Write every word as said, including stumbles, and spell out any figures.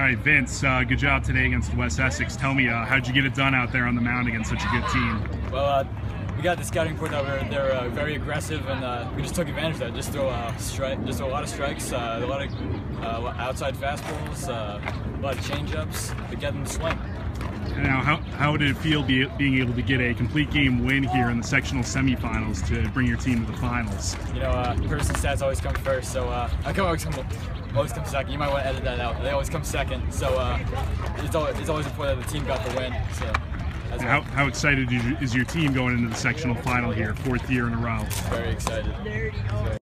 All right, Vince, uh, good job today against West Essex. Tell me, uh, how'd you get it done out there on the mound against such a good team? Well, uh, we got the scouting report that we're, they're uh, very aggressive, and uh, we just took advantage of that. Just throw, uh, strike, just throw a lot of strikes, uh, a lot of uh, outside fastballs, uh, a lot of changeups to get them to swing. Now, how, how did it feel be, being able to get a complete game win here in the sectional semifinals to bring your team to the finals? You know, uh, person stats always come first, so uh, I come always come always come second. You might want to edit that out. They always come second, so uh, it's always it's always important that the team got the win. So. How, how excited is your team going into the sectional final here, fourth year in a row? Very excited.